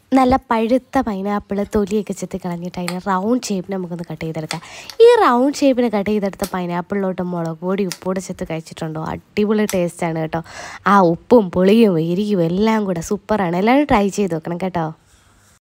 നല്ല പഴുത്ത പൈനാപ്പിൾ തൊലിയൊക്കെ ചെത്തി കളഞ്ഞിട്ട് അതിന് റൗണ്ട് ഷേപ്പിന് നമുക്കൊന്ന് കട്ട് ചെയ്തെടുക്കാം. ഈ റൗണ്ട് ഷേപ്പിന് കട്ട് ചെയ്തെടുത്ത പൈനാപ്പിളിലോട്ട് മുളക് പൊടി ഉപ്പൂടെ ചെത്ത് കഴിച്ചിട്ടുണ്ടോ? അടിപൊളി ടേസ്റ്റാണ് കേട്ടോ. ആ ഉപ്പും പുളിയും എരിയും എല്ലാം കൂടെ സൂപ്പറാണ്. എല്ലാവരും ട്രൈ ചെയ്ത് നോക്കണം കേട്ടോ.